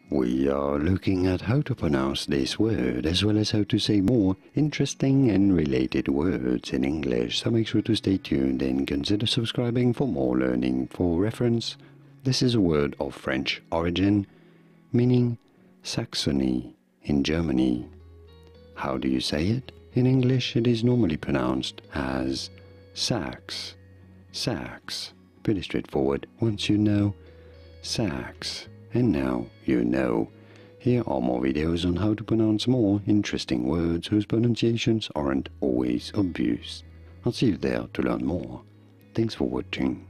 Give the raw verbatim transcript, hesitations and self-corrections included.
We are looking at how to pronounce this word as well as how to say more interesting and related words in English, so make sure to stay tuned and consider subscribing for more learning. For reference, this is a word of French origin, meaning Saxony in Germany. How do you say it? In English it is normally pronounced as Saxe, Saxe. Pretty straightforward once you know Saxe. And now you know. Here are more videos on how to pronounce more interesting words whose pronunciations aren't always obvious. I'll see you there to learn more. Thanks for watching.